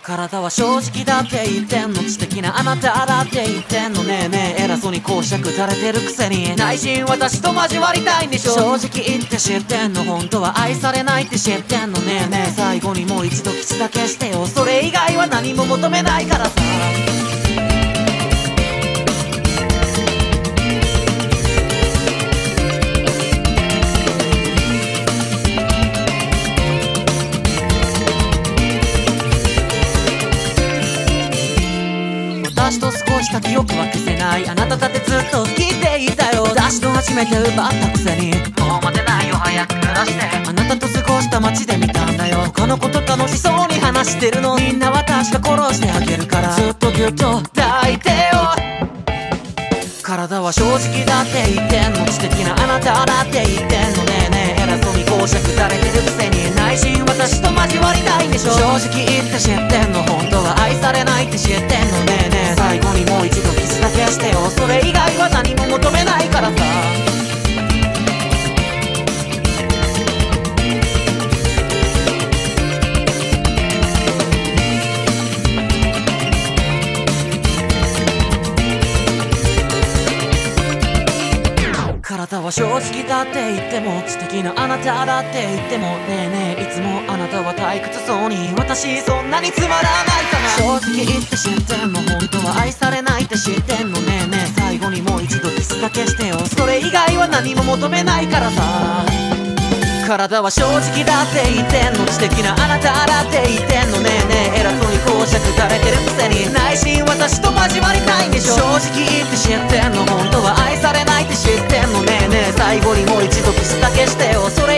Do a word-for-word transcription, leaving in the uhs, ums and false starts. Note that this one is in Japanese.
体は正直だって言ってんの、知的なあなただって言ってんの。ねえねえ偉そうに講釈垂れてるくせに、内心私と交わりたいんでしょ。正直言って知ってんの、本当は愛されないって知ってんの。ねえねえ最後にもう一度キスだけしてよ、それ以外は何も求めないからさ。私と過ごした記憶は消せない、あなただってずっと好きって言ったよ。私と初めて奪ったくせに、もう待てないよ早く暮らして。あなたと過ごした街で見たんだよ、他の子と楽しそうに話してるの。みんな私が殺してあげるから、ずっとぎゅっと抱いてよ。体は正直だって言ってんの、知的なあなただって言ってんの。ねえねえ偉そうに講釈垂れてるくせに、内心私と交わりたいんでしょ。正直言って知ってんの、本当は愛されないって知ってんの。ねえねえ最後にもう一度キスだけしてよ、それ以外は何も求めないからさ。体は正直だって言っても、知的なあなただって言っても。ねえねえいつもあなたは退屈そうに、私そんなにつまらないかな。正直言って知ってんの、本当は愛されないって知ってんの。ねえねえ最後にもう一度キスだけしてよ、それ以外は何も求めないからさ。体は正直だって言ってんの、知的なあなただって言ってんの。ねえねえ偉そうに講釈垂れてるくせに、内心私と交わりたいんでしょ。正直言って知ってんの、本当は愛されないって知ってんの。ねえねえ最後にもう一度キスだけしてよ、それ